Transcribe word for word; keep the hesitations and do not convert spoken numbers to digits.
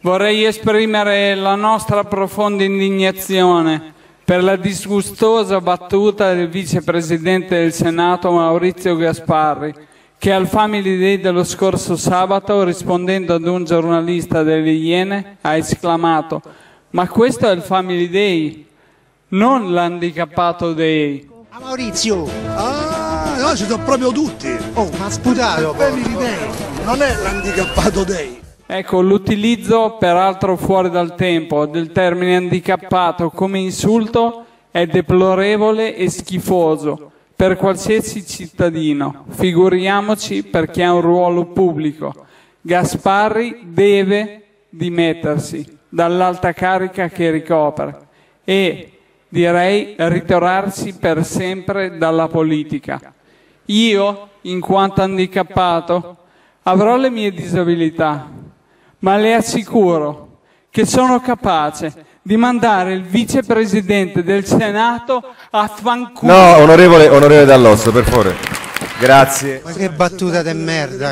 vorrei esprimere la nostra profonda indignazione per la disgustosa battuta del vicepresidente del Senato Maurizio Gasparri, che al Family Day dello scorso sabato, rispondendo ad un giornalista delle Iene, ha esclamato: ma questo è il Family Day, non l'handicappato day. Ah, Maurizio! Ah, no, ci sono proprio tutti. Oh, ma sputato! Family Day, non è l'handicappato day. Ecco, l'utilizzo, peraltro fuori dal tempo, del termine handicappato come insulto è deplorevole e schifoso per qualsiasi cittadino, figuriamoci per chi ha un ruolo pubblico. Gasparri deve dimettersi dall'alta carica che ricopre e, direi, ritirarsi per sempre dalla politica. Io, in quanto handicappato, avrò le mie disabilità, ma le assicuro che sono capace di mandare il vicepresidente del Senato a fanculo. No, onorevole, onorevole Dall'Osso, per favore. Grazie. Ma che battuta de merda!